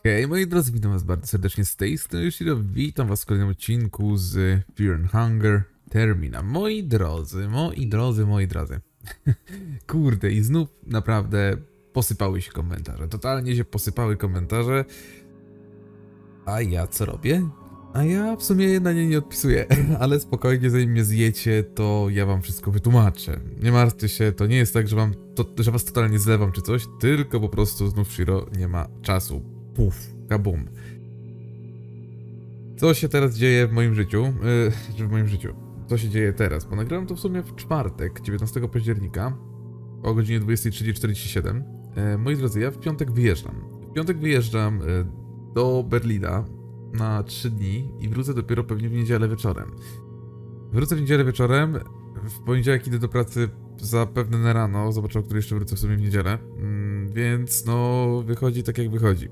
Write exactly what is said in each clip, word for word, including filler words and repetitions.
Hej moi drodzy, witam was bardzo serdecznie z tej strony Shiro. Witam was w kolejnym odcinku z Fear and Hunger Termina. Moi drodzy, moi drodzy, moi drodzy. Kurde, i znów naprawdę posypały się komentarze. Totalnie się posypały komentarze. A ja co robię? A ja w sumie na nie nie odpisuję, ale spokojnie, zanim mnie zjecie, to ja wam wszystko wytłumaczę. Nie martwcie się, to nie jest tak, że, wam to, że was totalnie zlewam czy coś, tylko po prostu znów Shiro nie ma czasu. Puf, kabum. Co się teraz dzieje w moim życiu? Yy, w moim życiu. Co się dzieje teraz? Bo nagrałem to w sumie w czwartek, dziewiętnastego października o godzinie dwudziestej trzeciej czterdzieści siedem. Yy, moi drodzy, ja w piątek wyjeżdżam. W piątek wyjeżdżam yy, do Berlina na trzy dni i wrócę dopiero pewnie w niedzielę wieczorem. Wrócę w niedzielę wieczorem, w poniedziałek idę do pracy zapewne na rano, zobaczę, o której jeszcze wrócę w sumie w niedzielę, yy, więc no wychodzi tak jak wychodzi.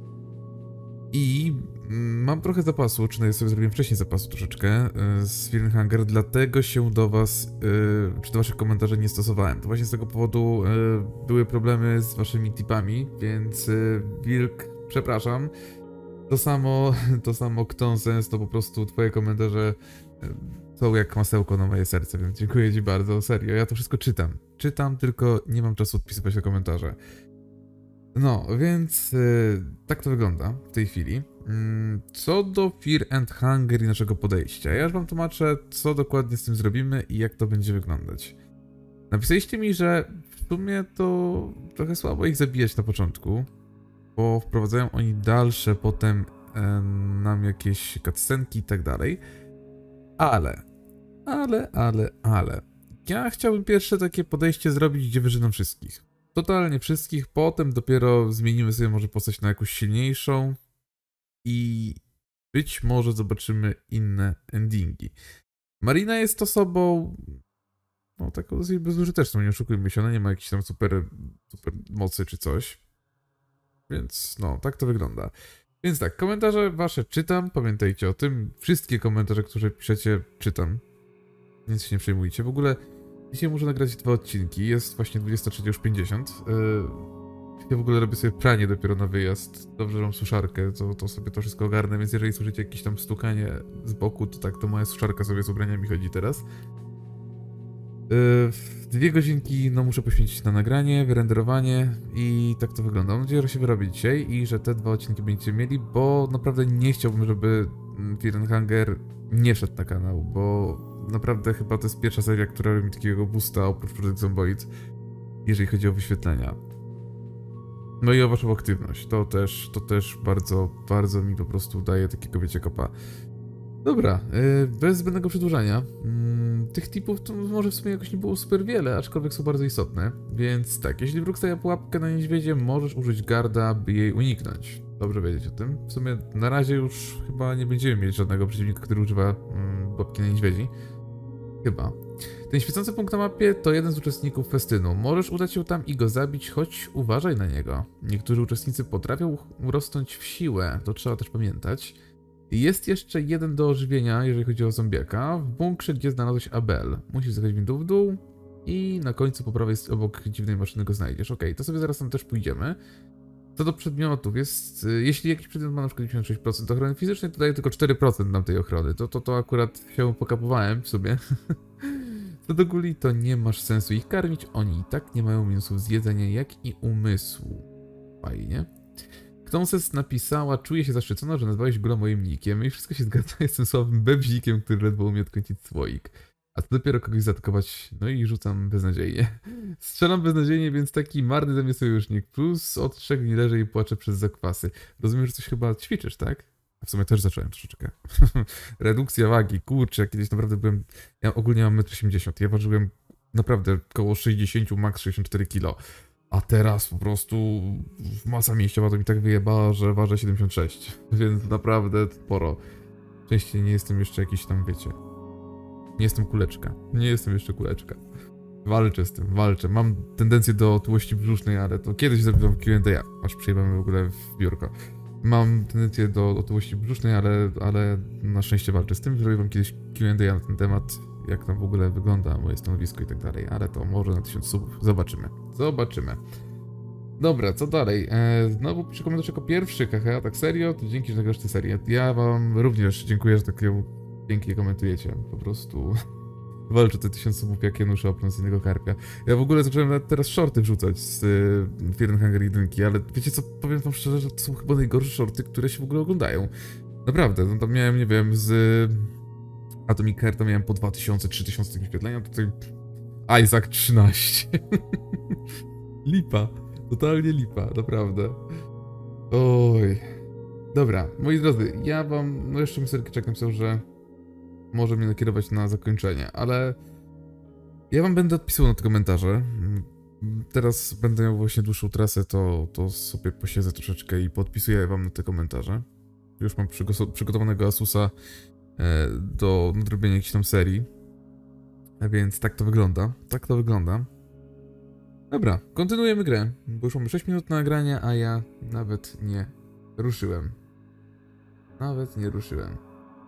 I mam trochę zapasu, czy nawet sobie zrobiłem wcześniej zapasu troszeczkę z Fear and Hunger, dlatego się do was, czy do waszych komentarzy nie stosowałem. To właśnie z tego powodu były problemy z waszymi tipami, więc Wilk, przepraszam. To samo, to samo Ktonsens, to po prostu twoje komentarze są jak masełko na moje serce, więc dziękuję ci bardzo, serio, ja to wszystko czytam. Czytam, tylko nie mam czasu odpisywać na komentarze. No, więc yy, tak to wygląda w tej chwili. Yy, co do Fear and Hunger i naszego podejścia, ja już wam tłumaczę, co dokładnie z tym zrobimy i jak to będzie wyglądać. Napisaliście mi, że w sumie to trochę słabo ich zabijać na początku, bo wprowadzają oni dalsze potem yy, nam jakieś cutscenki i tak dalej. Ale, ale, ale, ale. Ja chciałbym pierwsze takie podejście zrobić, gdzie wyżyną wszystkich. Totalnie wszystkich, potem dopiero zmienimy sobie może postać na jakąś silniejszą i być może zobaczymy inne endingi. Marina jest osobą, no taką dosyć bezużyteczną, nie oszukujmy się, ona nie ma jakiejś tam super, super mocy czy coś, więc no, tak to wygląda. Więc tak, komentarze wasze czytam, pamiętajcie o tym, wszystkie komentarze, które piszecie, czytam, więc się nie przejmujcie. W ogóle dzisiaj muszę nagrać dwa odcinki, jest właśnie dwudziesta trzecia już pięćdziesiąt. Yy, ja w ogóle robię sobie pranie dopiero na wyjazd. Dobrze, że mam suszarkę, to, to sobie to wszystko ogarnę, więc jeżeli słyszycie jakieś tam stukanie z boku, to tak, to moja suszarka sobie z ubraniami chodzi teraz. Yy, dwie godzinki no muszę poświęcić na nagranie, wyrenderowanie i tak to wygląda. Mam nadzieję, że się wyrobi dzisiaj i że te dwa odcinki będziecie mieli, bo naprawdę nie chciałbym, żeby Fear and Hunger nie wszedł na kanał, bo naprawdę chyba to jest pierwsza seria, która robi mi takiego boosta oprócz Project Zomboid, jeżeli chodzi o wyświetlenia. No i o waszą aktywność. To też, to też bardzo, bardzo mi po prostu daje takiego, wiecie, kopa. Dobra, yy, bez zbędnego przedłużania. Yy, tych tipów to może w sumie jakoś nie było super wiele, aczkolwiek są bardzo istotne. Więc tak, jeśli wróg stawia pułapkę na niedźwiedzie, możesz użyć garda, by jej uniknąć. Dobrze wiedzieć o tym. W sumie na razie już chyba nie będziemy mieć żadnego przeciwnika, który używa yy, pułapki na niedźwiedzi. Chyba. Ten świecący punkt na mapie to jeden z uczestników festynu. Możesz udać się tam i go zabić, choć uważaj na niego. Niektórzy uczestnicy potrafią urosnąć w siłę, to trzeba też pamiętać. Jest jeszcze jeden do ożywienia, jeżeli chodzi o zombiaka, w bunkrze, gdzie znalazłeś Abel. Musisz zjechać windą w dół i na końcu po prawej obok dziwnej maszyny go znajdziesz. Ok, to sobie zaraz tam też pójdziemy. Co do przedmiotów, jest, jeśli jakiś przedmiot ma na przykład dziewięćdziesiąt sześć procent ochrony fizycznej, to daje tylko cztery procent nam tej ochrony. To, to, to akurat się pokapowałem w sumie. Co do guli, to nie masz sensu ich karmić, oni i tak nie mają minusów z jedzenia, jak i umysłu. Fajnie. Ktonsens napisała, czuję się zaszczycona, że nazwałeś gula moim nickiem i wszystko się zgadza, jestem słabym bebzikiem, który ledwo umie odkręcić słoik. A to dopiero kogoś zaatakować, no i rzucam beznadziejnie. Strzelam beznadziejnie, więc taki marny ze mnie sojusznik, plus od trzech dni leżę i płaczę przez zakwasy. Rozumiem, że coś chyba ćwiczysz, tak? W sumie też zacząłem troszeczkę. Redukcja wagi, kurczę, ja kiedyś naprawdę byłem... Ja ogólnie mam metr osiemdziesiąt, ja ważyłem naprawdę około sześćdziesiąt, max sześćdziesiąt cztery kilo. A teraz po prostu masa mięśniowa to mi tak wyjebała, że ważę siedemdziesiąt sześć. Więc naprawdę sporo. Częściej nie jestem jeszcze jakiś tam, wiecie... Nie jestem kuleczka. Nie jestem jeszcze kuleczka. Walczę z tym, walczę. Mam tendencję do otyłości brzusznej, ale to kiedyś zrobiłem Q and A, aż przyjmemy w ogóle w biurko. Mam tendencję do otyłości brzusznej, ale, ale na szczęście walczę z tym. Zrobię wam kiedyś Q and A na ten temat, jak tam w ogóle wygląda moje stanowisko i tak dalej, ale to może na tysiąc subów. Zobaczymy. Zobaczymy. Dobra, co dalej? E, znowu piszę komentarz jako pierwszy, haha, tak serio? To dzięki, że nagrasz tę serię. Ja wam również dziękuję, że takie pięknie komentujecie. Po prostu walczę te tysiąc subów jak Janusza o promocyjnego karpia. Ja w ogóle zacząłem nawet teraz shorty wrzucać z y, Fear and Hunger jeden, ale wiecie co, powiem wam szczerze, że to są chyba najgorsze shorty, które się w ogóle oglądają. Naprawdę, no tam miałem, nie wiem, z Atomic Heart to miałem po dwa tysiące, trzy tysiące tych wyświetlenia, tutaj Isaac trzynaście. Lipa. Totalnie lipa, naprawdę. Oj. Dobra, moi drodzy, ja wam, no jeszcze mi czekam, napisał, że może mnie nakierować na zakończenie, ale ja wam będę odpisywał na te komentarze. Teraz będę miał właśnie dłuższą trasę, to, to sobie posiedzę troszeczkę i podpisuję wam na te komentarze. Już mam przygotowanego Asusa e, do nadrobienia jakiejś tam serii. A więc tak to wygląda, tak to wygląda. Dobra, kontynuujemy grę, bo już mamy sześć minut na nagranie, a ja nawet nie ruszyłem. Nawet nie ruszyłem.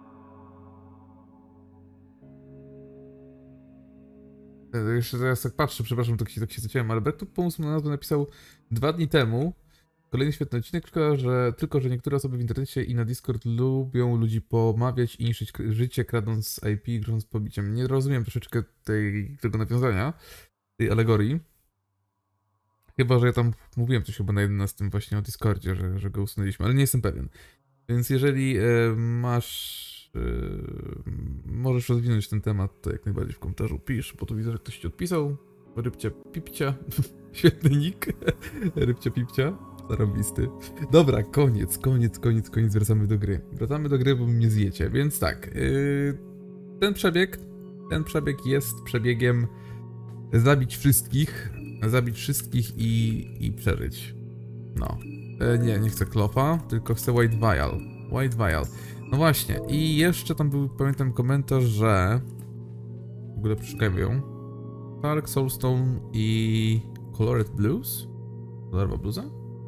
E, jeszcze teraz tak patrzę, przepraszam, tak się, tak się zaciąłem, ale Brak tu pomysł na nazwę napisał dwa dni temu. Kolejny świetny odcinek, tylko że, tylko że niektóre osoby w internecie i na Discord lubią ludzi pomawiać i niszczyć życie, kradąc I P, grząc pobiciem. Nie rozumiem troszeczkę tej, tego nawiązania, tej alegorii. Chyba, że ja tam mówiłem coś chyba na jedenastym właśnie o Discordzie, że, że go usunęliśmy, ale nie jestem pewien. Więc jeżeli e, masz... E, możesz rozwinąć ten temat, to jak najbardziej w komentarzu pisz, bo tu widzę, że ktoś ci odpisał. Rybcia Pipcia. Świetny nick. Rybcia Pipcia. Zarobisty. Dobra, koniec, koniec, koniec, koniec. Wracamy do gry. Wracamy do gry, bo mnie zjecie. Więc tak. Yy, ten przebieg, ten przebieg jest przebiegiem zabić wszystkich. Zabić wszystkich i, i przeżyć. No. E, nie, nie chcę klopa, tylko chcę White Vial. White Vial. No właśnie. I jeszcze tam był, pamiętam, komentarz, że... W ogóle przeszukajmy ją. Dark Soulstone i... Colored Blues? Kolorowa bluza?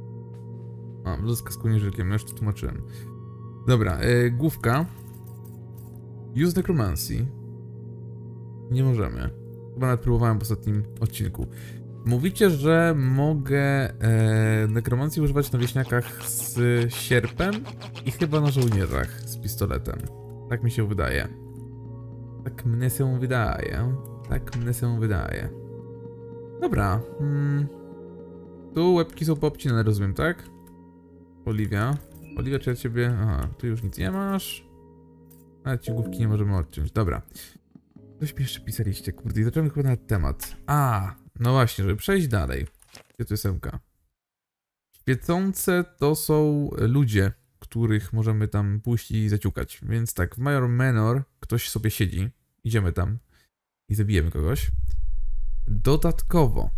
A, bluzka z kołnierzykiem, no już to tłumaczyłem. Dobra, e, główka. Use Necromancy. Nie możemy. Chyba nawet próbowałem w ostatnim odcinku. Mówicie, że mogę e, nekromancji używać na wieśniakach z sierpem i chyba na żołnierzach z pistoletem. Tak mi się wydaje. Tak mnie się wydaje. Tak mnie się wydaje. Dobra. Hmm. Tu łebki są poobcinane, rozumiem, tak? Oliwia. Oliwia, czy ja ciebie... Aha, tu już nic nie masz. Ale ci główki nie możemy odciąć. Dobra. Coś mi jeszcze pisaliście, kurde. I zacząłem chyba na temat. A, no właśnie, żeby przejść dalej. Gdzie tu jest emka? Świecące to są ludzie, których możemy tam pójść i zaciukać. Więc tak, w Major Manor ktoś sobie siedzi. Idziemy tam i zabijemy kogoś. Dodatkowo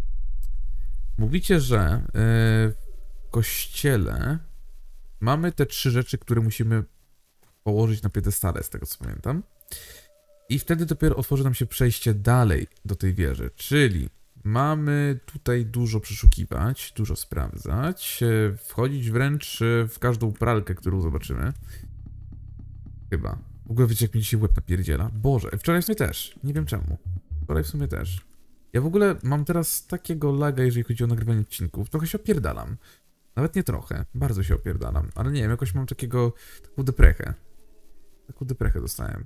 mówicie, że yy, w kościele mamy te trzy rzeczy, które musimy położyć na piedestale, z tego co pamiętam. I wtedy dopiero otworzy nam się przejście dalej do tej wieży, czyli mamy tutaj dużo przeszukiwać, dużo sprawdzać, wchodzić wręcz w każdą pralkę, którą zobaczymy. Chyba. W ogóle wiecie, jak mi dzisiaj łeb napierdziela? Boże, wczoraj w sumie też. Nie wiem czemu. Wczoraj w sumie też. Ja w ogóle mam teraz takiego laga, jeżeli chodzi o nagrywanie odcinków. Trochę się opierdalam. Nawet nie trochę. Bardzo się opierdalam. Ale nie wiem, jakoś mam takiego... taką deprechę. Taką deprechę dostałem.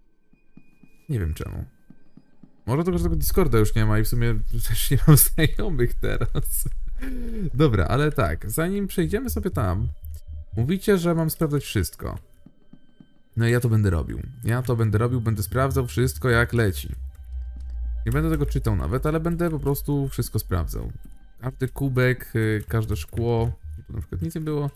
Nie wiem czemu. Może to, że tego Discorda już nie ma i w sumie też nie mam znajomych teraz. Dobra, ale tak, zanim przejdziemy sobie tam, mówicie, że mam sprawdzać wszystko. No i ja to będę robił. Ja to będę robił, będę sprawdzał wszystko jak leci. Nie będę tego czytał nawet, ale będę po prostu wszystko sprawdzał. Każdy kubek, każde szkło, tu na przykład nic nie było.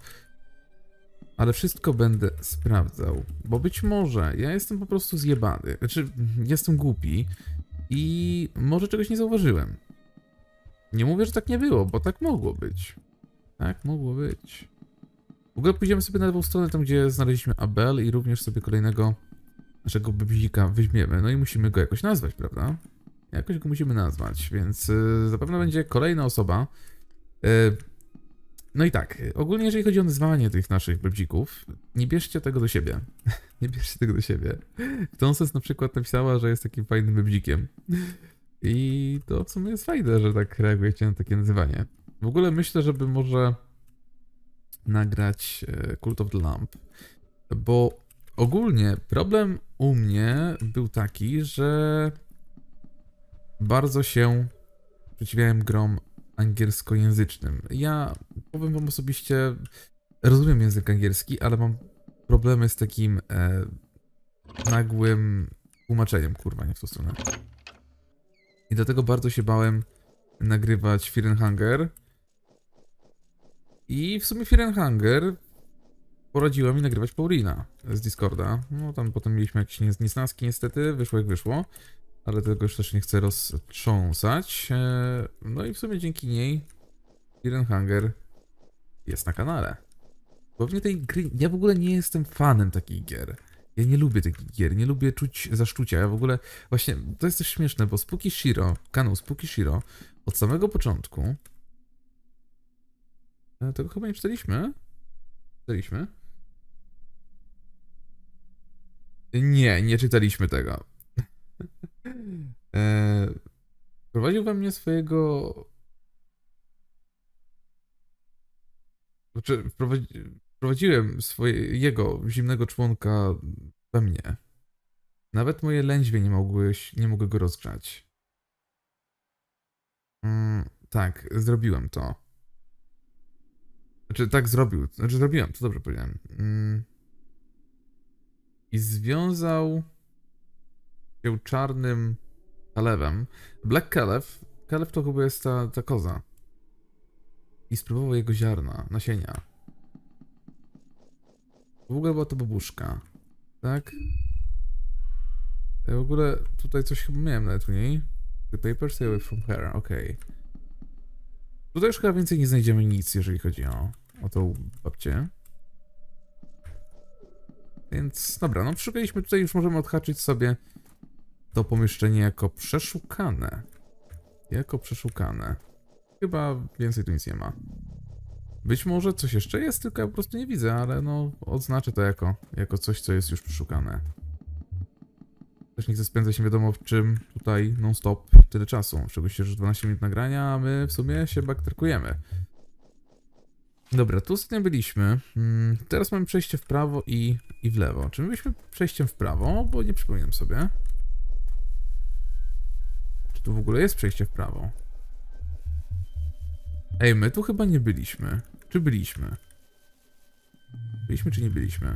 Ale wszystko będę sprawdzał, bo być może ja jestem po prostu zjebany, znaczy jestem głupi i może czegoś nie zauważyłem. Nie mówię, że tak nie było, bo tak mogło być. Tak mogło być. W ogóle pójdziemy sobie na lewą stronę, tam gdzie znaleźliśmy Abel i również sobie kolejnego naszego bebzika weźmiemy. No i musimy go jakoś nazwać, prawda? Jakoś go musimy nazwać, więc yy, zapewne będzie kolejna osoba. Yy, No i tak, ogólnie jeżeli chodzi o nazwanie tych naszych bebzików, nie bierzcie tego do siebie. Nie bierzcie tego do siebie. Tonsens na przykład napisała, że jest takim fajnym bebzikiem. I to w sumie jest fajne, że tak reagujecie na takie nazywanie. W ogóle myślę, żeby może nagrać Cult of the Lamp, bo ogólnie problem u mnie był taki, że bardzo się sprzeciwiałem grom angielskojęzycznym. Ja powiem wam osobiście, rozumiem język angielski, ale mam problemy z takim e, nagłym tłumaczeniem, kurwa, nie w tą stronę. I dlatego bardzo się bałem nagrywać Fear and Hunger. I w sumie Fear and Hunger poradziła mi nagrywać Paulina z Discorda. No tam potem mieliśmy jakieś niesnaski niestety, wyszło jak wyszło. Ale tego już też nie chcę roztrząsać. No i w sumie dzięki niej Fear and Hunger jest na kanale. Pewnie tej gry... Ja w ogóle nie jestem fanem takich gier. Ja nie lubię takich gier, nie lubię czuć zaszczucia. Ja w ogóle... Właśnie, to jest też śmieszne, bo Spooky Shiro, kanał Spooky Shiro od samego początku... Tego chyba nie czytaliśmy? Czytaliśmy? Nie, nie czytaliśmy tego. eee, prowadził we mnie swojego... Znaczy, wprowadzi... wprowadziłem swojego zimnego członka we mnie. Nawet moje lędźwie nie mogły, nie mogły go rozgrzać. Mm, tak, zrobiłem to. Znaczy, tak zrobił. Znaczy, zrobiłem, to dobrze powiedziałem. Mm. I związał się czarnym kalewem. Black Kalew. Kalew to chyba jest ta, ta koza. I spróbował jego ziarna, nasienia. W ogóle była to babuszka. Tak? Ja w ogóle tutaj coś chyba miałem nawet u niej. The paper stay away from her, okej. Okay. Tutaj już chyba więcej nie znajdziemy nic, jeżeli chodzi o, o tą babcię. Więc dobra, no przeszukaliśmy tutaj, już możemy odhaczyć sobie to pomieszczenie jako przeszukane. Jako przeszukane. Chyba więcej tu nic nie ma. Być może coś jeszcze jest, tylko ja po prostu nie widzę, ale no odznaczę to jako, jako coś, co jest już przeszukane. Też nie chcę spędzać nie wiadomo w czym tutaj non-stop tyle czasu. Szczególnie, że dwanaście minut nagrania, a my w sumie się backtrackujemy. Dobra, tu ostatnio byliśmy. Hmm, teraz mamy przejście w prawo i, i w lewo. Czy my byliśmy przejściem w prawo? Bo nie przypominam sobie. Czy tu w ogóle jest przejście w prawo? Ej, my tu chyba nie byliśmy. Czy byliśmy? Byliśmy czy nie byliśmy?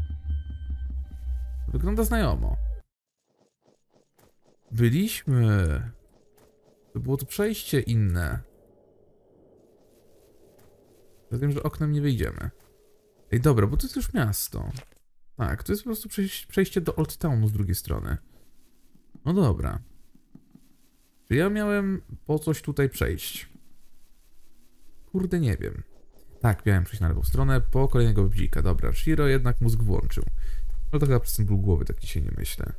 Wygląda znajomo. Byliśmy. To było to przejście inne. Ja wiem, że oknem nie wyjdziemy. Ej, dobra, bo to jest już miasto. Tak, to jest po prostu przejście do Old Townu z drugiej strony. No dobra. Czy ja miałem po coś tutaj przejść? Kurde, nie wiem. Tak, miałem przejść na lewą stronę po kolejnego bzika. Dobra, Shiro jednak mózg włączył. No to chyba przez ten ból głowy, tak dzisiaj nie myślę.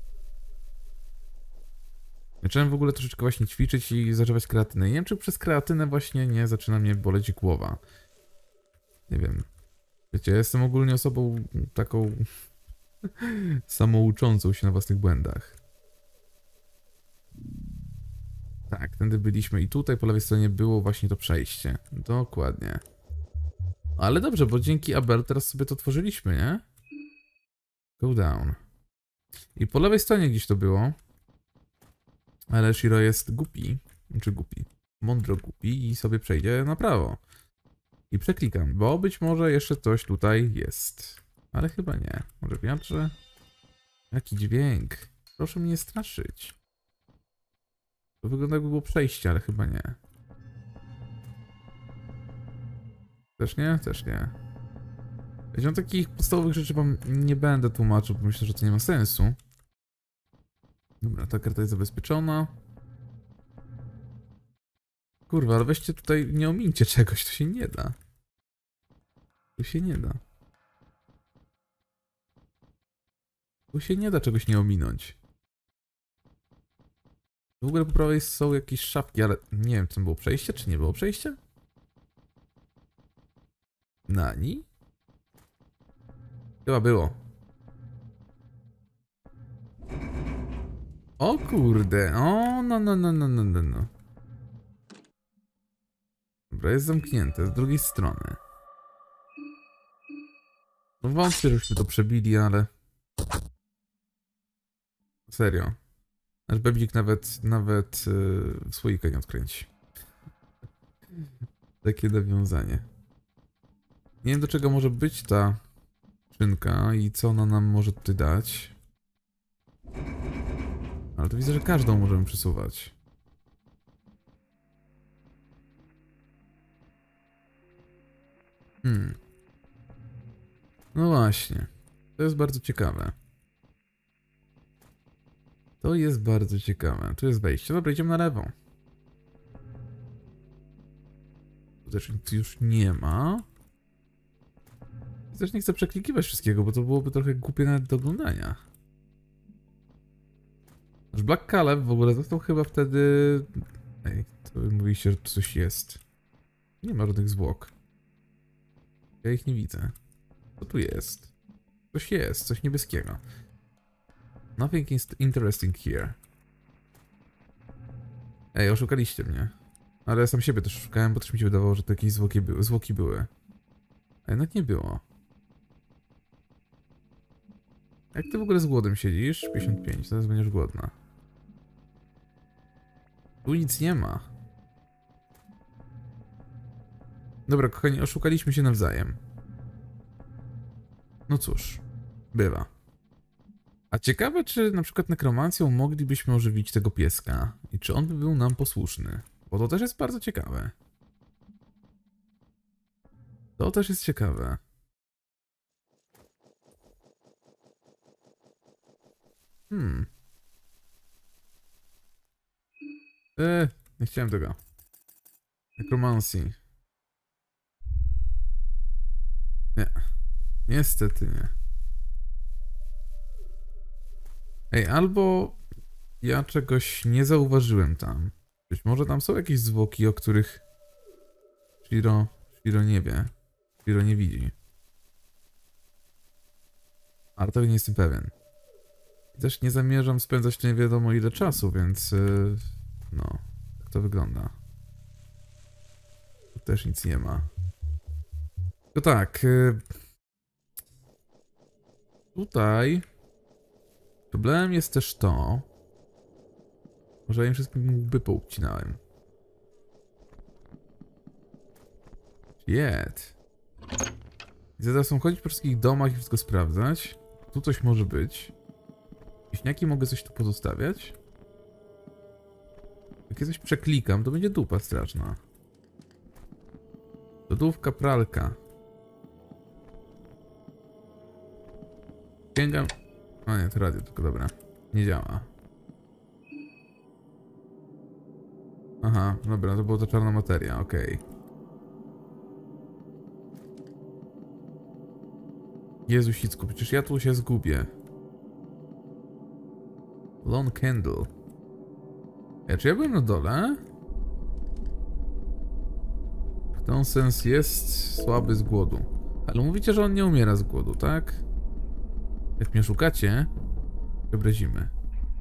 Zacząłem w ogóle troszeczkę właśnie ćwiczyć i zażywać kreatynę. Nie wiem, czy przez kreatynę właśnie nie zaczyna mnie boleć głowa. Nie wiem. Wiecie, ja jestem ogólnie osobą taką samouczącą się na własnych błędach. Tak, tędy byliśmy i tutaj po lewej stronie było właśnie to przejście. Dokładnie. Ale dobrze, bo dzięki Abel teraz sobie to tworzyliśmy, nie? Go down. I po lewej stronie gdzieś to było. Ale Shiro jest głupi. Czy głupi? Mądro głupi i sobie przejdzie na prawo. I przeklikam, bo być może jeszcze coś tutaj jest. Ale chyba nie. Może wiatrze? Jaki dźwięk? Proszę mnie straszyć. To wygląda jakby było przejście, ale chyba nie. Też nie? Też nie. Wiecie, takich podstawowych rzeczy wam nie będę tłumaczył, bo myślę, że to nie ma sensu. Dobra, ta karta jest zabezpieczona. Kurwa, ale weźcie tutaj, nie omińcie czegoś, to się nie da. Tu się nie da. Tu się nie da czegoś nie ominąć. W ogóle po prawej są jakieś szafki, ale nie wiem, czy to było przejście, czy nie było przejście? Nani? Chyba było. O kurde, o no no no no no no no. Dobra, jest zamknięte z drugiej strony. No wątpię, żebyśmy to przebili, ale... Serio. Nasz bebzik nawet, nawet yy, słoika nie odkręci. Takie nawiązanie. Nie wiem, do czego może być ta szynka i co ona nam może tutaj dać. Ale to widzę, że każdą możemy przesuwać. Hmm. No właśnie. To jest bardzo ciekawe. To jest bardzo ciekawe. Tu jest wejście. Dobra, idziemy na lewo. Tu też nic już nie ma. Też nie chcę przeklikiwać wszystkiego, bo to byłoby trochę głupie nawet do oglądania. Nasz Black Caleb w ogóle został chyba wtedy... Ej, to wy mówiliście, że tu coś jest. Nie ma żadnych zwłok. Ja ich nie widzę. Co tu jest? Coś jest, coś niebieskiego. Nothing is interesting here. Ej, oszukaliście mnie. Ale ja sam siebie też oszukałem, bo też mi się wydawało, że to jakieś zwłoki były. Zwłoki były. A jednak nie było. Jak ty w ogóle z głodem siedzisz? pięćdziesiąt pięć, teraz będziesz głodna. Tu nic nie ma. Dobra, kochani, oszukaliśmy się nawzajem. No cóż, bywa. A ciekawe, czy na przykład nekromancją moglibyśmy ożywić tego pieska i czy on by był nam posłuszny. Bo to też jest bardzo ciekawe. To też jest ciekawe. Hmm. Eee, nie chciałem tego. Necromancy. Nie. Niestety nie. Ej, albo ja czegoś nie zauważyłem tam. Być może tam są jakieś zwłoki, o których Shiro, Shiro nie wie. Shiro nie widzi. Ale tego nie jestem pewien. I też nie zamierzam spędzać tu nie wiadomo ile czasu, więc... Yy, no, tak to wygląda. Tu też nic nie ma. To tak... Yy, tutaj... Problemem jest też to, że ja im wszystkim łby poucinałem. Shit. I teraz są chodzić po wszystkich domach i wszystko sprawdzać. Tu coś może być. Wieśniaki mogę coś tu pozostawiać. Jak ja coś przeklikam, to będzie dupa straszna. Lodówka, pralka. Sięgam... O nie, to radio, tylko dobra. Nie działa. Aha, dobra, to była to czarna materia, okej. Okay. Jezusicku, przecież ja tu się zgubię. Lone Candle. Ja, czy ja byłem na dole? Ten sens jest słaby z głodu. Ale mówicie, że on nie umiera z głodu, tak? Jak mnie szukacie, obrazimy.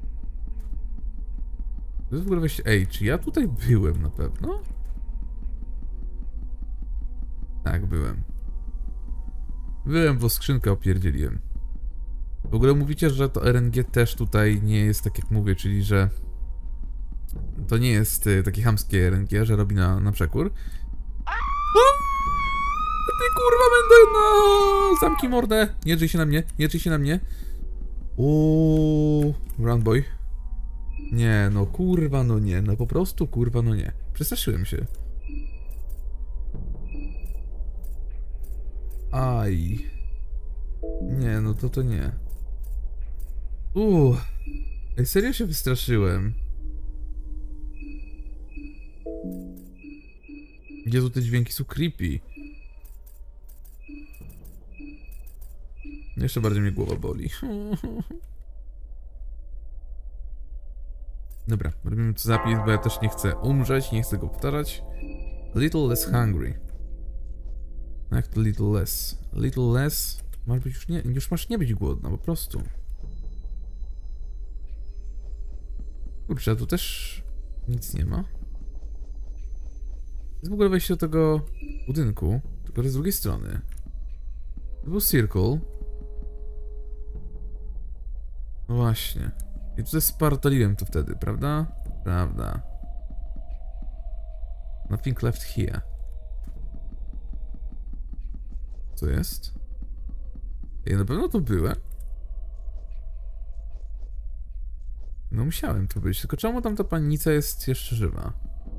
To jest w ogóle weź... Ej, czy ja tutaj byłem na pewno? Tak, byłem. Byłem, bo skrzynkę opierdzieliłem. W ogóle mówicie, że to R N G też tutaj nie jest tak jak mówię, czyli że to nie jest y, takie chamskie R N G, że robi na, na przekór. O! Ty kurwa będę, no! Zamknij mordę! Nie drzyj się na mnie, nie drzyj się na mnie. Uuu, run boy. Nie, no kurwa, no nie, no po prostu kurwa, no nie. Przestraszyłem się. Aj. Nie, no to to nie. Uuu. Ej, serio się wystraszyłem. Jezu, te dźwięki są creepy. Jeszcze bardziej mnie głowa boli. Dobra, robimy tu zapis, bo ja też nie chcę umrzeć, nie chcę go powtarzać. A little less hungry. Jak to little less? Little less? Masz być już nie, już masz nie być głodna, po prostu. Kurczę, a tu też nic nie ma. Jest w ogóle wejście do tego budynku, tylko że z drugiej strony. To był Circle. No właśnie. I tutaj spartoliłem to wtedy, prawda? Prawda. Nothing left here. Co jest? Ja na pewno tu byłem? No musiałem tu być, tylko czemu tam ta pannica jest jeszcze żywa?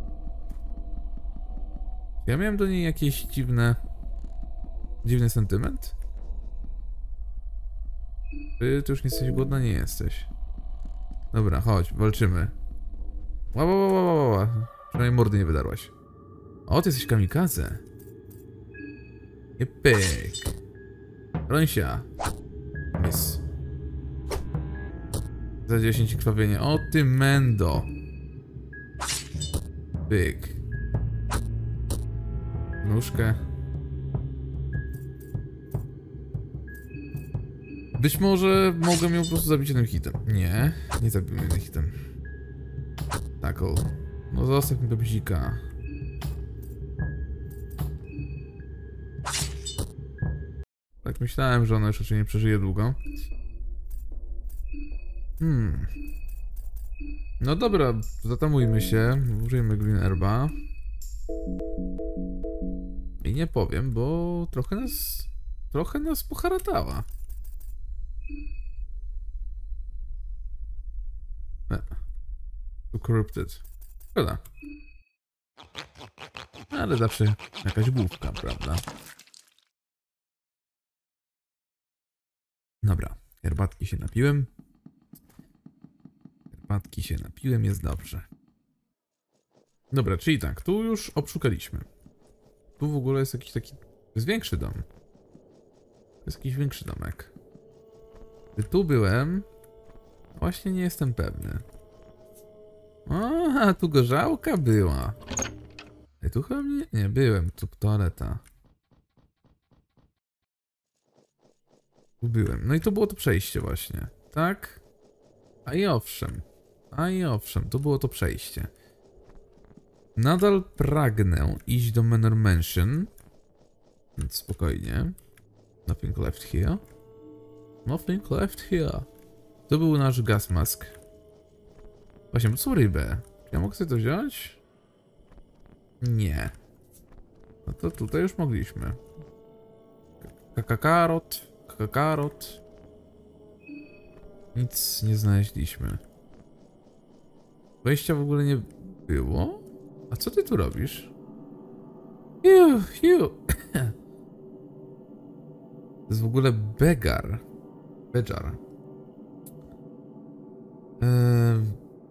Ja miałem do niej jakieś dziwne... Dziwny sentyment? Ty, ty już nie jesteś głodna? Nie jesteś. Dobra, chodź, walczymy. Ła, ła, ła, ła, ła, ła. Przynajmniej mordy nie wydarłaś. O, ty jesteś kamikadze. I pyk. Rąsia. Miss. Za dziesięć krwawienia. O ty mendo. Pyk. Nóżkę. Być może mogłem ją po prostu zabić jednym hitem. Nie, nie zabiłem jednym hitem. Tackle. No zostaw mi do bzika. Tak myślałem, że ona już raczej nie przeżyje długo. Hmm. No dobra, zatamujmy się. Użyjmy Green Herba. I nie powiem, bo trochę nas... Trochę nas poharatała. Corrupted. Szkoda. Ale zawsze jakaś główka, prawda? Dobra, herbatki się napiłem. Herbatki się napiłem, jest dobrze. Dobra, czyli tak, tu już obszukaliśmy. Tu w ogóle jest jakiś taki... To jest większy dom. To jest jakiś większy domek. Gdy tu byłem... Właśnie nie jestem pewny. A, tu gorzałka była. Ej, tu chyba nie... Nie, byłem. Tu toaleta. Tu byłem. No i to było to przejście właśnie. Tak? A i owszem. A i owszem, to było to przejście. Nadal pragnę iść do Manor Mansion. Więc spokojnie. Nothing left here. Nothing left here. To był nasz gas mask. Właśnie, bo co rybę? Czy ja mogę sobie to wziąć? Nie. No to tutaj już mogliśmy. Kakakarot. Kakakarot. Nic nie znaleźliśmy. Wejścia w ogóle nie było? A co ty tu robisz? Hiu, hiu. To jest w ogóle begar. Begar. Eee...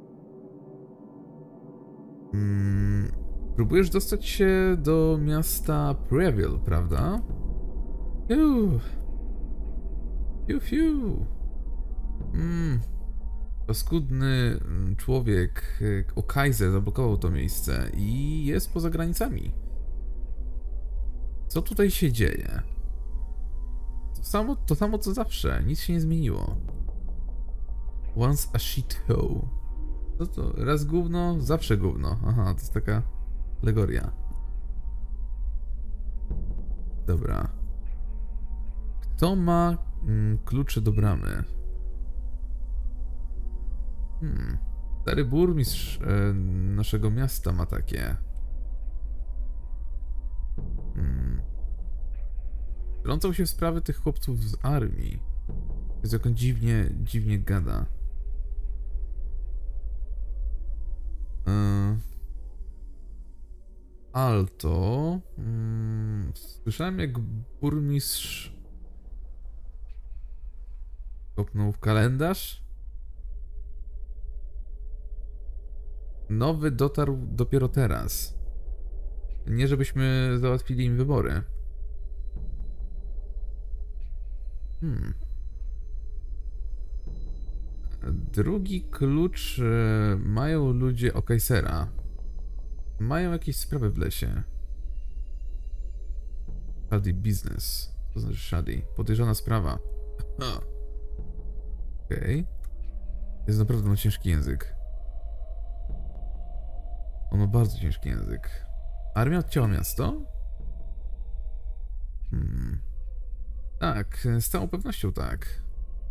Mm, próbujesz dostać się do miasta Preville, prawda? Fiu. Fiu, fiu. Mm. Paskudny człowiek o Kaiser zablokował to miejsce i jest poza granicami. Co tutaj się dzieje? To samo, to samo co zawsze, nic się nie zmieniło. Once a shithole. Co to? Raz gówno, zawsze gówno. Aha, to jest taka alegoria. Dobra. Kto ma mm, klucze do bramy? Hmm. Stary burmistrz e, naszego miasta ma takie. Hmm. Wtrącał się w sprawy tych chłopców z armii. Jest jak on dziwnie, dziwnie gada. E... Alto. Hmm. Słyszałem, jak burmistrz kopnął w kalendarz. Nowy dotarł dopiero teraz. Nie żebyśmy załatwili im wybory. Hmm. Drugi klucz e, mają ludzie o Kaisera. Mają jakieś sprawy w lesie. Shady business. To znaczy shady. Podejrzana sprawa. Okej. Okay. Jest naprawdę ma ciężki język. On ma bardzo ciężki język. Armia odcięła miasto? Hmm. Tak, z całą pewnością tak.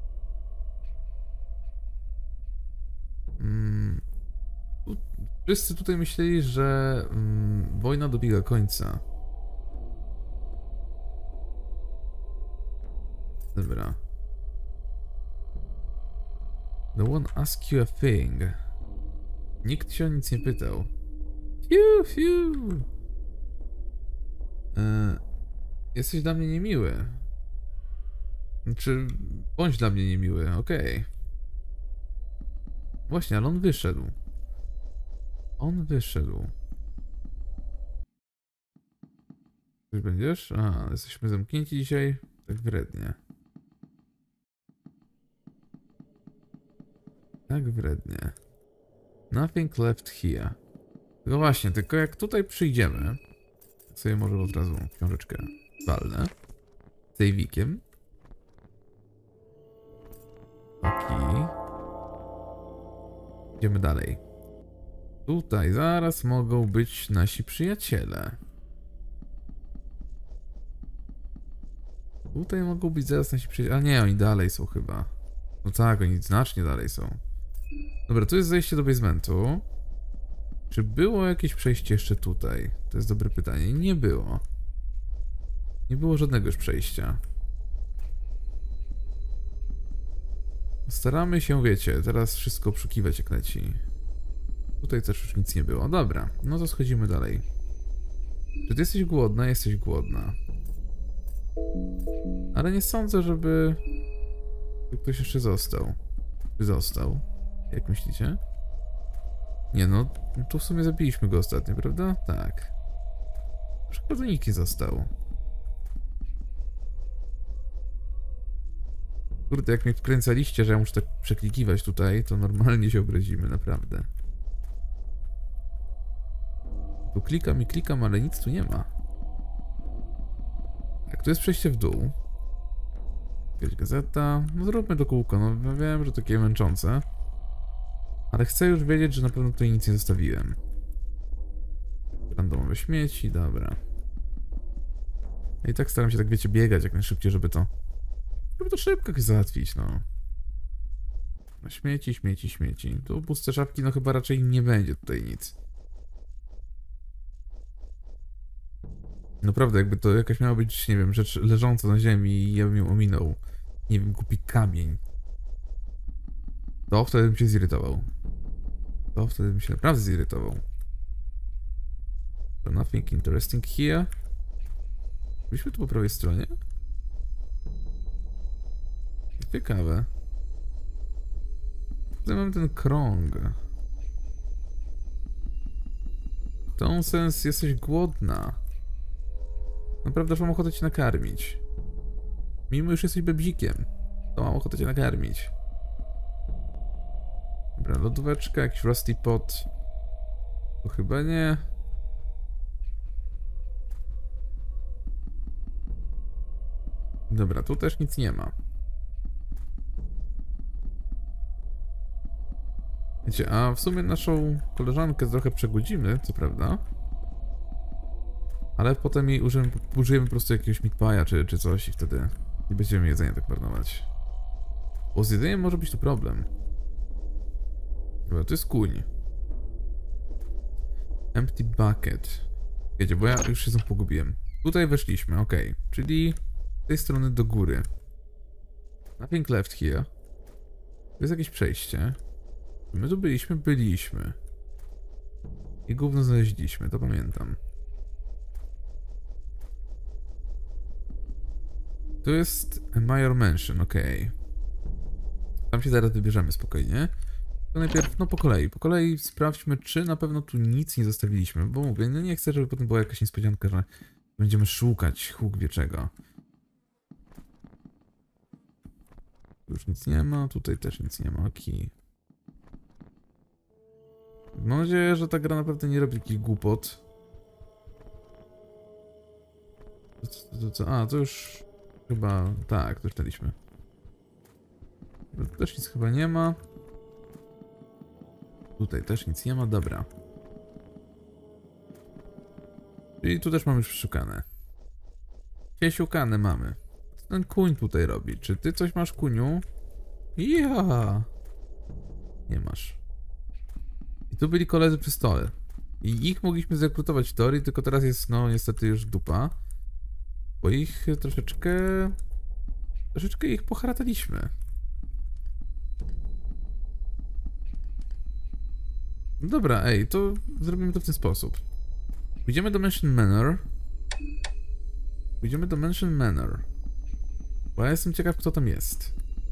Hmm. Wszyscy tutaj myśleli, że hmm, wojna dobiega końca. Dobra. No one ask you a thing. Nikt się o nic nie pytał. Fiu, fiu. E, jesteś dla mnie niemiły. Znaczy, bądź dla mnie niemiły, okej. Okay. Właśnie, ale on wyszedł. On wyszedł. Coś będziesz? A, jesteśmy zamknięci dzisiaj. Tak wrednie. Tak wrednie. Nothing left here. No właśnie, tylko jak tutaj przyjdziemy, sobie może od razu książeczkę walnę. Save'ikiem. Okej. Idziemy dalej. Tutaj zaraz mogą być nasi przyjaciele. Tutaj mogą być zaraz nasi przyjaciele. A nie, oni dalej są chyba. No tak, oni znacznie dalej są. Dobra, tu jest zejście do basementu. Czy było jakieś przejście jeszcze tutaj? To jest dobre pytanie. Nie było. Nie było żadnego już przejścia. Staramy się, wiecie, teraz wszystko obszukiwać jak leci. Tutaj też już nic nie było. Dobra, no to schodzimy dalej. Czy ty jesteś głodna? Jesteś głodna. Ale nie sądzę, żeby... żeby ktoś jeszcze został. Czy został? Jak myślicie? Nie no, tu w sumie zabiliśmy go ostatnio, prawda? Tak. Szkoda, nikt nie został. Kurde, jak mnie wkręcaliście, że ja muszę tak przeklikiwać tutaj, to normalnie się obrazimy, naprawdę. Tu klikam i klikam, ale nic tu nie ma. Jak tu jest przejście w dół. Jakaś gazeta. No zróbmy to kółko, no wiem, że takie męczące. Ale chcę już wiedzieć, że na pewno tutaj nic nie zostawiłem. Randomowe śmieci, dobra. I tak staram się, tak wiecie, biegać jak najszybciej, żeby to... Żeby to szybko jakoś załatwić, no. No śmieci, śmieci, śmieci. Tu puste szafki, no chyba raczej nie będzie tutaj nic. Naprawdę, jakby to jakaś miała być, nie wiem, rzecz leżąca na ziemi i ja bym ją ominął. Nie wiem, kupi kamień. To wtedy bym się zirytował. To wtedy bym się naprawdę zirytował. So nothing interesting here. Byliśmy tu po prawej stronie? Ciekawe. Tutaj mamy ten krąg. Tą sens, jesteś głodna. Naprawdę, że mam ochotę cię nakarmić. Mimo już jesteś bebzikiem, to mam ochotę cię nakarmić. Dobra, lodóweczka, jakiś rusty pot. To chyba nie. Dobra, tu też nic nie ma. Wiecie, a w sumie naszą koleżankę trochę przegodzimy, co prawda. Ale potem jej użyjemy, użyjemy po prostu jakiegoś meatpie'a czy, czy coś i wtedy nie będziemy jedzenia tak marnować. Bo z jedzeniem może być tu problem. Dobra, to jest kuń. Empty bucket. Wiecie, bo ja już się tam pogubiłem. Tutaj weszliśmy, ok. Czyli z tej strony do góry. Nothing left here. To jest jakieś przejście. My tu byliśmy, byliśmy. I gówno znaleźliśmy, to pamiętam. To jest Major Mansion, ok. Tam się zaraz wybierzemy spokojnie. To najpierw, no po kolei, po kolei sprawdźmy, czy na pewno tu nic nie zostawiliśmy, bo mówię, no nie chcę, żeby potem była jakaś niespodzianka, że będziemy szukać Huk wie czego. Tu już nic nie ma, tutaj też nic nie ma, ok. Mam nadzieję, że ta gra naprawdę nie robi jakichś głupot. To, to, to, to, a, to już chyba, tak, to już daliśmy. Tu też nic chyba nie ma. Tutaj też nic nie ma, dobra. Czyli tu też mamy już przeszukane. Przeszukane mamy. Co ten kuń tutaj robi? Czy ty coś masz, kuniu? Ja. Nie masz. I tu byli koledzy przy stole. I ich mogliśmy zrekrutować w teorii, tylko teraz jest, no niestety już dupa. Bo ich troszeczkę... Troszeczkę ich poharataliśmy. Dobra, ej, to zrobimy to w ten sposób. Pójdziemy do Mansion Manor. Pójdziemy do Mansion Manor. Bo ja jestem ciekaw, kto tam jest.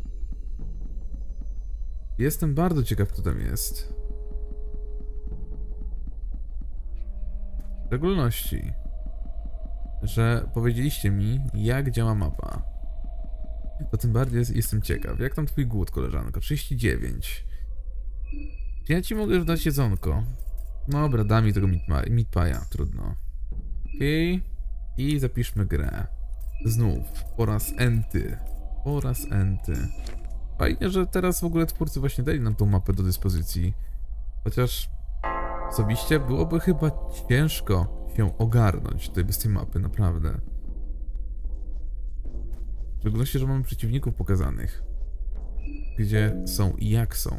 Jestem bardzo ciekaw, kto tam jest. W szczególności, że powiedzieliście mi, jak działa mapa. To tym bardziej jest, jestem ciekaw. Jak tam twój głód, koleżanko? trzydzieści dziewięć. Czy ja ci mogę już dać jedzonko? Dobra, daj mi tego meat pie'a, trudno. Okej. Okay. I zapiszmy grę. Znów, po raz enty. Po raz enty. Fajnie, że teraz w ogóle twórcy właśnie dali nam tą mapę do dyspozycji. Chociaż osobiście byłoby chyba ciężko się ogarnąć tutaj bez tej mapy, naprawdę. W szczególności, że mamy przeciwników pokazanych. Gdzie są i jak są.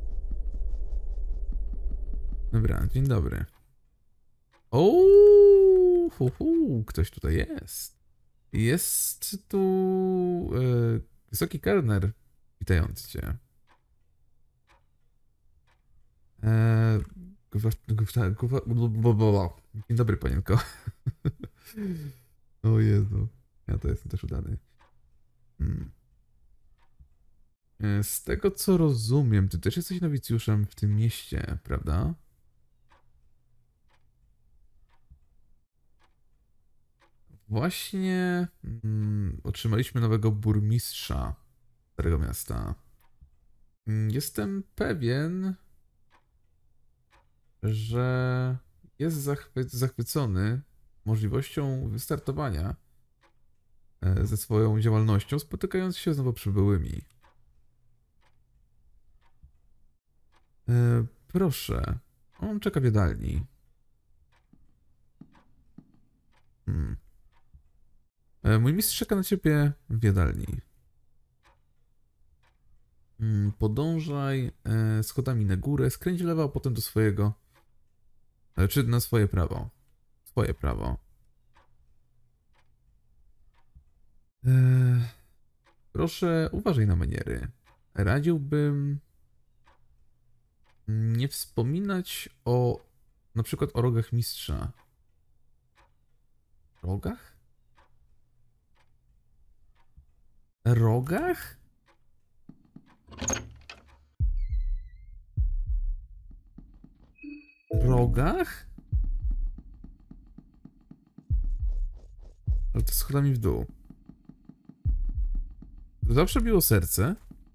Dobra, dzień dobry. O, hu, hu, ktoś tutaj jest. Jest tu e, wysoki kelner witający cię. E, Dzień dobry, panienko. O Jezu, ja to jestem też udany. Hmm. Z tego co rozumiem, ty też jesteś nowicjuszem w tym mieście, prawda? Właśnie mm, otrzymaliśmy nowego burmistrza starego miasta. Jestem pewien, że jest zachwy zachwycony możliwością wystartowania ze swoją działalnością, spotykając się z nowo przybyłymi. E, proszę, on czeka w jadalni. Hmm. E, mój mistrz czeka na ciebie w jadalni. Hmm, podążaj e, schodami na górę, skręć w lewo, a potem do swojego... E, czy na swoje prawo. Swoje prawo. E, proszę, uważaj na maniery. Radziłbym nie wspominać o... na przykład o rogach mistrza. Rogach? Rogach? Rogach? Ale to schodami w dół. Zawsze biło serce.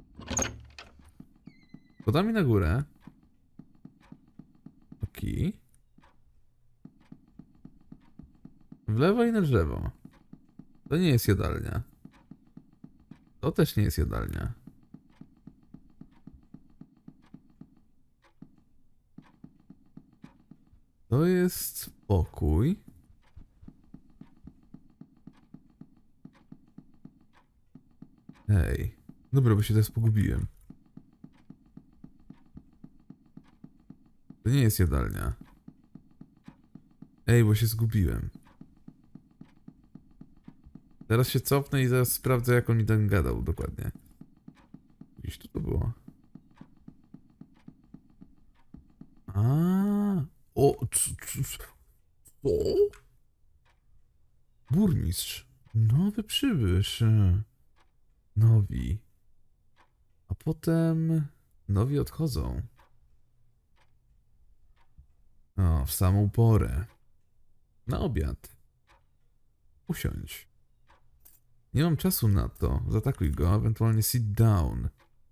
Schodami na górę. Okej. Okay. W lewo i na drzewo. To nie jest jadalnia. To też nie jest jadalnia. To jest pokój. Hej. Dobra, bo się teraz pogubiłem. To nie jest jadalnia. Ej, bo się zgubiłem. Teraz się cofnę i zaraz sprawdzę, jak on mi tam gadał dokładnie. Gdzieś tu to było. A, o, co? Burmistrz. Nowy przybysz. Nowi. A potem nowi odchodzą. O, w samą porę. Na obiad. Usiądź. Nie mam czasu na to. Zaatakuj go, ewentualnie sit down.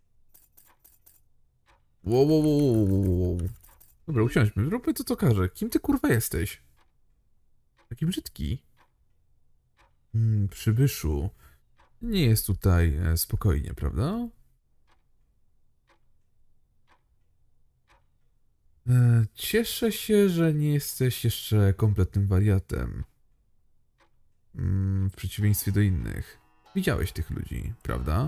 Wow, wow, wow, wow, wow. Dobra, usiądźmy. Zróbmy to, co każe. Kim ty kurwa jesteś? Taki brzydki. Hmm, przybyszu. Nie jest tutaj e, spokojnie, prawda? E, Cieszę się, że nie jesteś jeszcze kompletnym wariatem. Mm, w przeciwieństwie do innych. Widziałeś tych ludzi, prawda?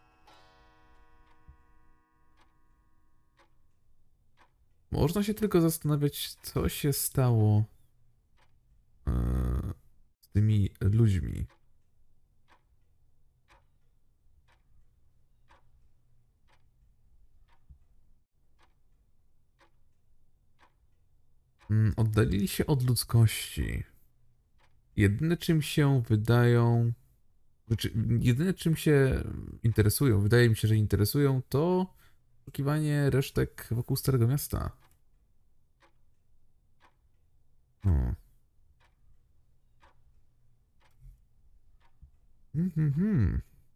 Można się tylko zastanawiać, co się stało e, z tymi ludźmi. Mm, oddalili się od ludzkości. Jedyne czym się wydają, znaczy jedyne czym się interesują, wydaje mi się, że interesują, to poszukiwanie resztek wokół Starego Miasta. O. Mhm.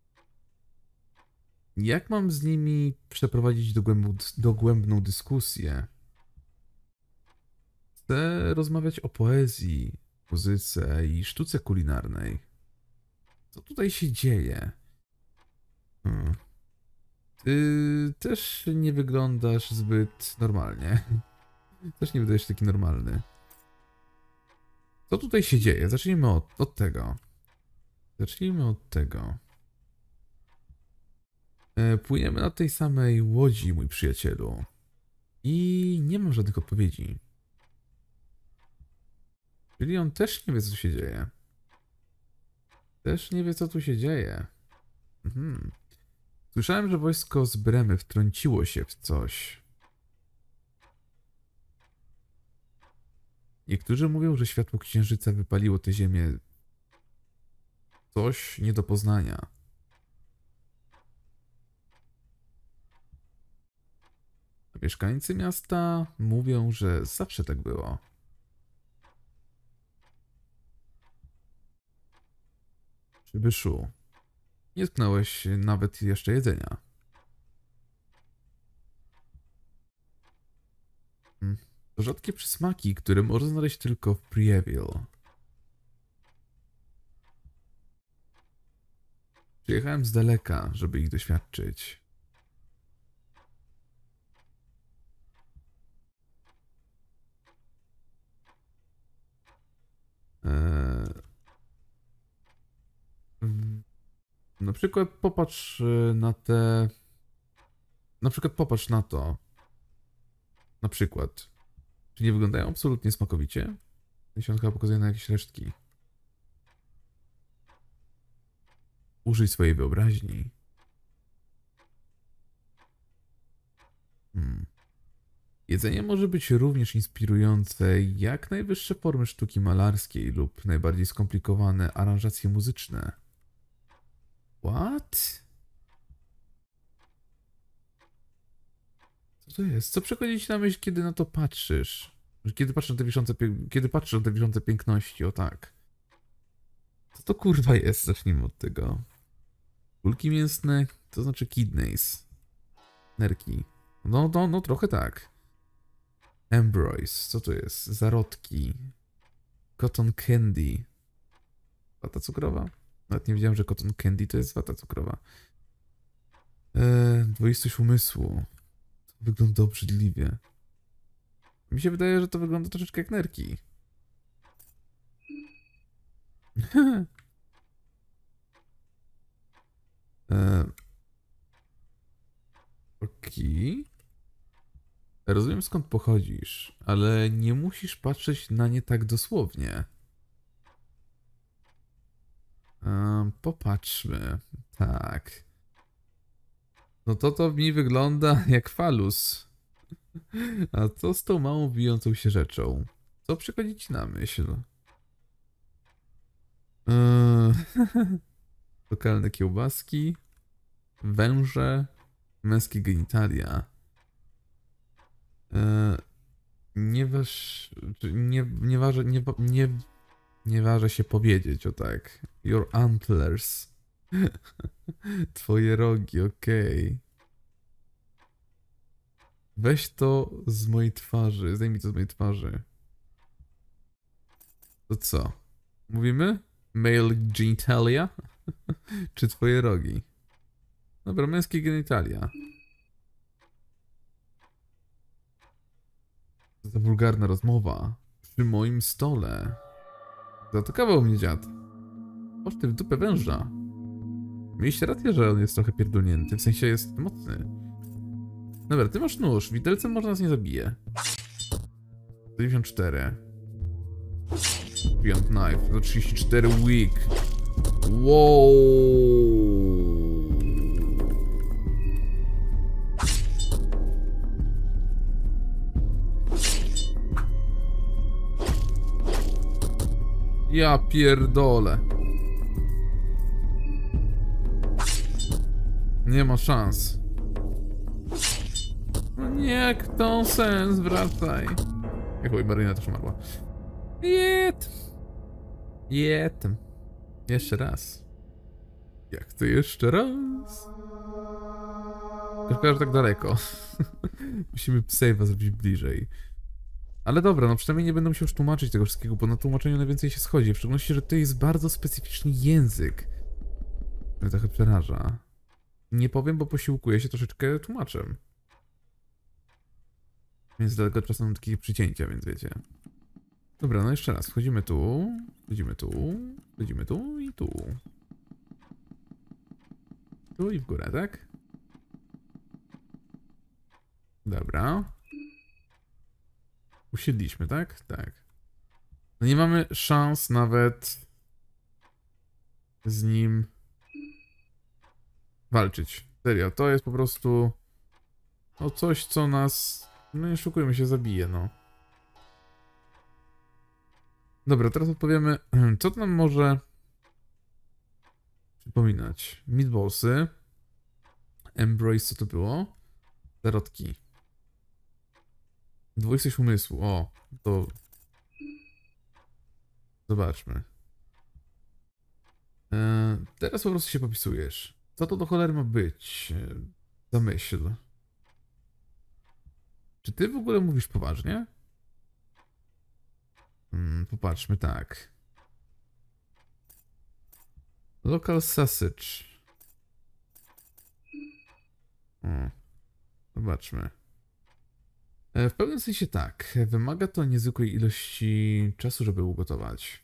Jak mam z nimi przeprowadzić dogłębną, dogłębną dyskusję? Chcę rozmawiać o poezji, muzyce i sztuce kulinarnej. Co tutaj się dzieje? Hmm. Ty też nie wyglądasz zbyt normalnie. Też nie wydajesz taki normalny. Co tutaj się dzieje? Zacznijmy od, od tego. Zacznijmy od tego. E, płyniemy na tej samej łodzi, mój przyjacielu. I nie mam żadnych odpowiedzi. Czyli on też nie wie, co tu się dzieje. Też nie wie, co tu się dzieje. Mhm. Słyszałem, że wojsko z Bremy wtrąciło się w coś. Niektórzy mówią, że światło księżyca wypaliło tę ziemię. Coś nie do poznania. A mieszkańcy miasta mówią, że zawsze tak było. Przybyszu, nie tknąłeś nawet jeszcze jedzenia. Hmm. To rzadkie przysmaki, które można znaleźć tylko w Prieville. Przyjechałem z daleka, żeby ich doświadczyć. Eee... Na przykład popatrz na te... Na przykład popatrz na to. Na przykład. Czy nie wyglądają absolutnie smakowicie? Jeśli on chyba pokazuje na jakieś resztki. Użyj swojej wyobraźni. Hmm. Jedzenie może być również inspirujące jak najwyższe formy sztuki malarskiej lub najbardziej skomplikowane aranżacje muzyczne. What? Co to jest? Co przychodzi ci na myśl, kiedy na to patrzysz? Kiedy patrzysz na te wiszące, kiedy patrzysz na te wiszące piękności, o tak. Co to kurwa jest? Zacznijmy od tego. Kulki mięsne, to znaczy kidneys. Nerki. No, no, no trochę tak. Ambroise, co to jest? Zarodki. Cotton candy. Wata cukrowa? Nawet nie wiedziałem, że cotton candy to jest wata cukrowa. Eee, dwoistość umysłu. To wygląda obrzydliwie. Mi się wydaje, że to wygląda troszeczkę jak nerki. eee, Okej. Okay. Rozumiem, skąd pochodzisz, ale nie musisz patrzeć na nie tak dosłownie. Um, popatrzmy. Tak. No to to mi wygląda jak falus. A co z tą małą bijącą się rzeczą? Co przychodzi ci na myśl? Eee, lokalne kiełbaski, węże, męskie genitalia. Eee, nie waż... Nie, nie, waży, nie, nie, nie waży się powiedzieć o tak. Your antlers. Twoje rogi, okej. Okay. Weź to z mojej twarzy. Zdejmij to z mojej twarzy. To co? Mówimy? Male genitalia? Czy twoje rogi? Dobra, męskie genitalia. Co za wulgarna rozmowa. Przy moim stole. Zaatakował mnie dziad. Oż ty w dupę węża. Mieliście rację, że on jest trochę pierdolnięty, w sensie jest mocny. Dobra, ty masz nóż, widelcem może nas nie zabije. dziewięćdziesiąt cztery. Beyond Knife, do trzydzieści cztery weak. Wow. Ja pierdolę. Nie ma szans. No nie, kto sens, wracaj. Jak oj, Marina też umarła. Jet. Jet. Jeszcze raz. Jak to jeszcze raz? Szkoda, że tak daleko. Musimy save'a zrobić bliżej. Ale dobra, no przynajmniej nie będę musiał już tłumaczyć tego wszystkiego, bo na tłumaczeniu najwięcej się schodzi. W szczególności, że to jest bardzo specyficzny język. Mnie trochę przeraża. Nie powiem, bo posiłkuję się troszeczkę tłumaczem. Więc dlatego czasem mam takie przycięcia, więc wiecie. Dobra, no jeszcze raz. Wchodzimy tu, wchodzimy tu, wchodzimy tu i tu. Tu i w górę, tak? Dobra. Usiedliśmy, tak? Tak. No nie mamy szans nawet z nim walczyć. Serio, to jest po prostu no coś, co nas, no nie szukujmy się, zabije, no. Dobra, teraz odpowiemy, co to nam może przypominać. Meatballsy. Embrace, co to było? Zarodki. Dwuistość umysłu, o, to... Zobaczmy. Eee, teraz po prostu się popisujesz. Co to do cholery ma być? Eee, zamyśl. Czy ty w ogóle mówisz poważnie? Hmm, popatrzmy tak. Local sausage. O, zobaczmy. W pewnym sensie tak. Wymaga to niezwykłej ilości czasu, żeby ugotować.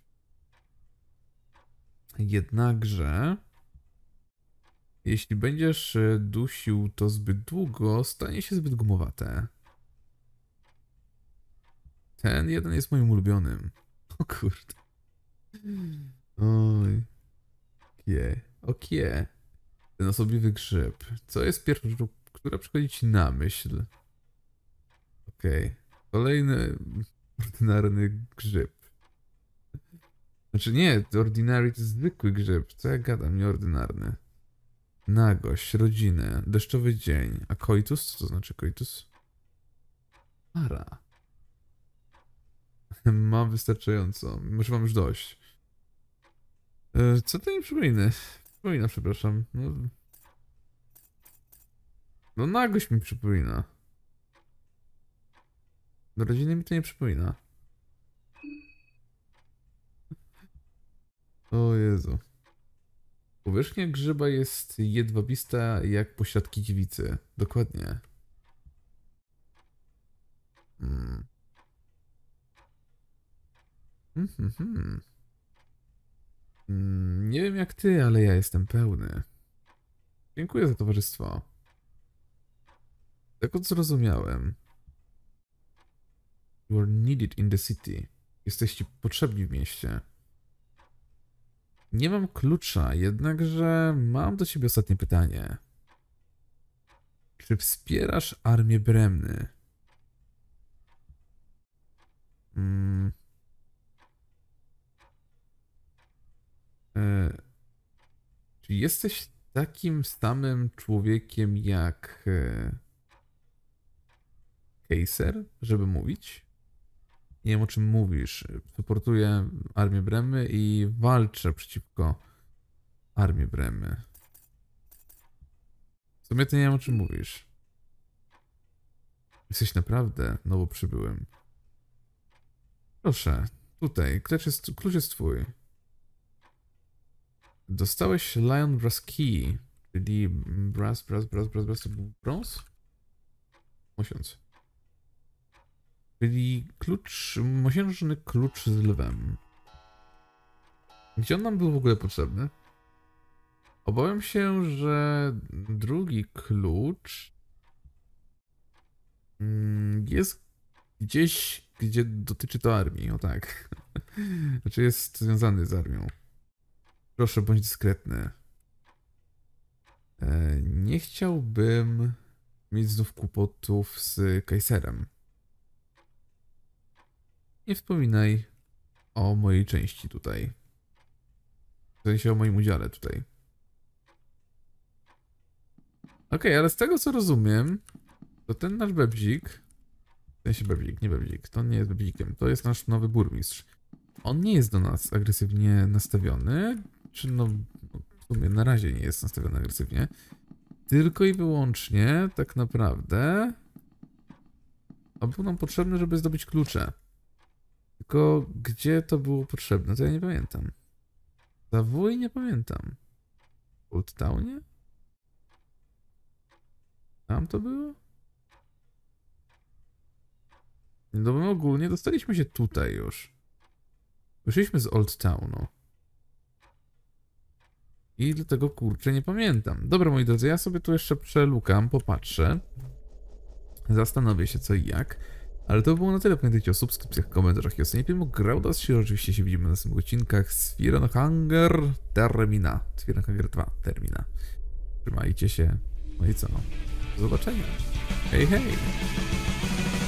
Jednakże, jeśli będziesz dusił to zbyt długo, stanie się zbyt gumowate. Ten jeden jest moim ulubionym. O kurde. Oj. Kie. O kie. Ten osobliwy grzyb. Co jest pierwszą rzeczą, która przychodzi ci na myśl? Okej. Okay. Kolejny ordynarny grzyb. Znaczy nie, to ordinary to jest zwykły grzyb. Co ja gadam, nieordynarny. Nagość, rodzinę, deszczowy dzień. A coitus? Co to znaczy coitus? Para. Mam wystarczająco. Może mam już dość. Co to mi przypomina? Przypomina, przepraszam. No, no nagość mi przypomina. Do rodziny mi to nie przypomina. O Jezu. Powierzchnia grzyba jest jedwabista jak pośladki dziewicy. Dokładnie. Hmm. Hmm, hmm, hmm. Hmm, nie wiem jak ty, ale ja jestem pełny. Dziękuję za towarzystwo. Jak zrozumiałem. You are needed in the city. Jesteście potrzebni w mieście. Nie mam klucza, jednakże mam do ciebie ostatnie pytanie. Czy wspierasz armię Bremny? Hmm. E, czy jesteś takim samym człowiekiem jak e, Kejser, żeby mówić? Nie wiem, o czym mówisz. Supportuję armię Bremy i walczę przeciwko armii Bremy. W sumie to nie wiem, o czym mówisz. Jesteś naprawdę nowo przybyłym. Proszę, tutaj. Klucz jest, klucz jest twój. Dostałeś Lion Brass Key, czyli brass, brass, brass, brass, brass, to był brąz? Miesiąc. Czyli klucz, mosiężny klucz z lwem. Gdzie on nam był w ogóle potrzebny? Obawiam się, że drugi klucz jest gdzieś, gdzie dotyczy to armii, o tak. Znaczy jest związany z armią. Proszę, bądź dyskretny. Nie chciałbym mieć znów kłopotów z Kajserem. Nie wspominaj o mojej części tutaj. W sensie o moim udziale tutaj. Okej, okay, ale z tego co rozumiem, to ten nasz Bebzik, w sensie Bebzik, nie Bebzik, to nie jest Bebzikiem, to jest nasz nowy burmistrz. On nie jest do nas agresywnie nastawiony, czy no w sumie na razie nie jest nastawiony agresywnie, tylko i wyłącznie tak naprawdę a był nam potrzebny, żeby zdobyć klucze. Tylko gdzie to było potrzebne, to ja nie pamiętam. Zawój nie pamiętam. W Old Townie? Tam to było? No bo ogólnie dostaliśmy się tutaj już. Wyszliśmy z Old Townu. I dlatego kurczę nie pamiętam. Dobra moi drodzy, ja sobie tu jeszcze przelukam, popatrzę. Zastanowię się co i jak. Ale to było na tyle. Pamiętajcie o subskrypcjach, komentarzach i ocenie filmu. Graudas się oczywiście się widzimy na następnych odcinkach z Firenhanger Termina. Firenhanger dwa Termina. Trzymajcie się. No i co? Do zobaczenia. Hej, hej!